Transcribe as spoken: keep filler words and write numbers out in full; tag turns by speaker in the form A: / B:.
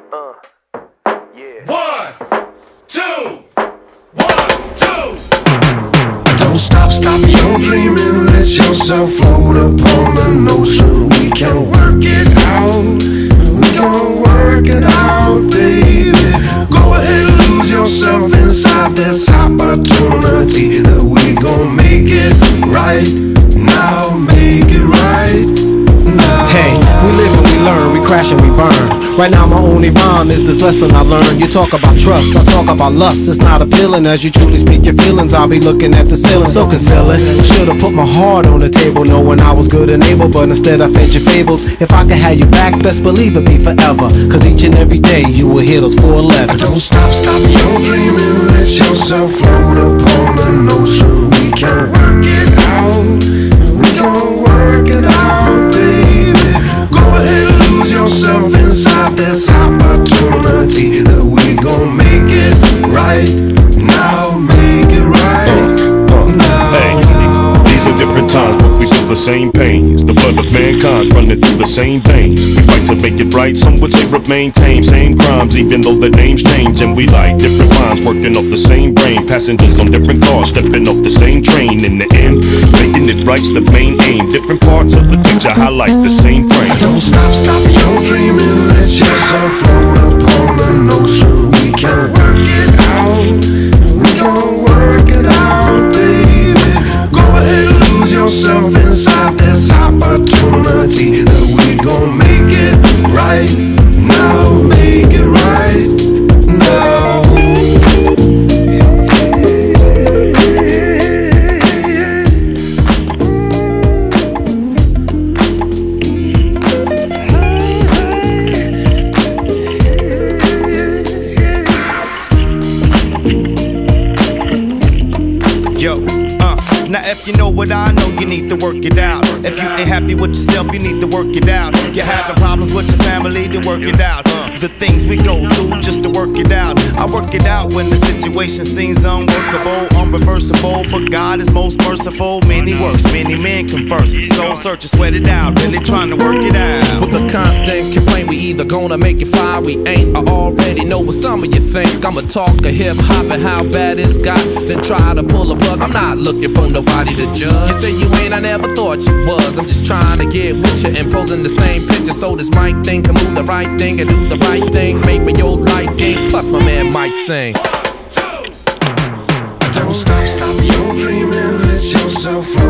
A: Uh, yeah.
B: One, two, one, two.
C: Don't stop, stop your dreaming. Let yourself float upon an ocean. We can work it out. We can work it out, baby. Go ahead and lose yourself inside this opportunity that we gon' make it right now. Make it right now.
D: Hey, we live and we learn, we crash and we burn. Right now my only rhyme is this lesson I learned. You talk about trust, I talk about lust. It's not appealing as you truly speak your feelings. I'll be looking at the ceiling, so concealing. Should've put my heart on the table, knowing I was good and able, but instead I fed your fables. If I could have you back, best believe it'd be forever. Cause each and every day you will hear those four letters.
C: Don't stop, stop your dreaming. Let yourself float upon an ocean. We can work it out. We can work it out, baby. Go ahead and lose yourself inside this opportunity that we gon' make it right now. Make it right now.
B: Hey, these are different times, but we feel the same pains. The blood of mankind's running through the same veins. We fight to make it right, some would say remain tame. Same crimes, even though the names change. And we like different minds working off the same brain. Passengers on different cars, stepping off the same train. In the end, making it right's the main aim. Different parts of the picture highlight the same frame.
C: Don't stop, stop your dreaming. Let yourself float upon an ocean. We can work it out. We can work it out, baby. Go ahead and lose yourself inside this opportunity that we gon' make it right now. Make it right now.
E: Yo, uh, now if you know what I know, you need to work it out. If you ain't happy with yourself, you need to work it out. You're having problems with your family, then work it out. The things we go through just to work it out. I work it out when the situation seems unworkable, unreversible, but God is most merciful. Many works, many men converse. Soul searching, sweat it out, really trying to work it out.
F: With a constant complaint, we either gonna make it fly, we ain't. I already know what some of you think. I'ma talk a hip hop and how bad it's got, then try to pull a plug. I'm not looking for nobody to judge. You say you ain't, I never thought you was. I'm just trying to get with you and posing the same picture, so this mic thing can move the right thing and do the right thing. Make for your liking, plus my man might sing.
C: Don't stop, stop your dreaming. Let yourself float